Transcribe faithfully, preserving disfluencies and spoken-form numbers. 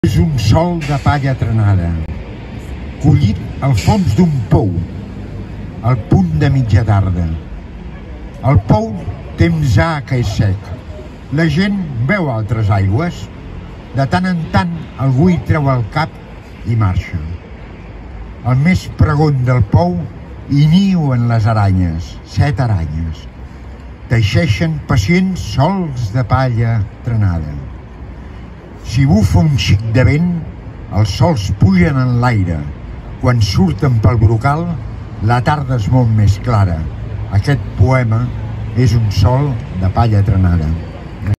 És un sol de palla trenada, collit al fons d'un pou, al punt de mitja tarda. El pou temps ha que és sec. La gent veu altres aigües. De tant en tant algú hi treu el cap i marxa. Al més pregon del pou hi niuen les aranyes, set aranyes. Teixeixen pacients sols de palla trenada. Si bufa un xic de vent, els sols pugen en l'aire. Quan surten pel brocal, la tarda és molt més clara. Aquest poema és un sol de palla trenada.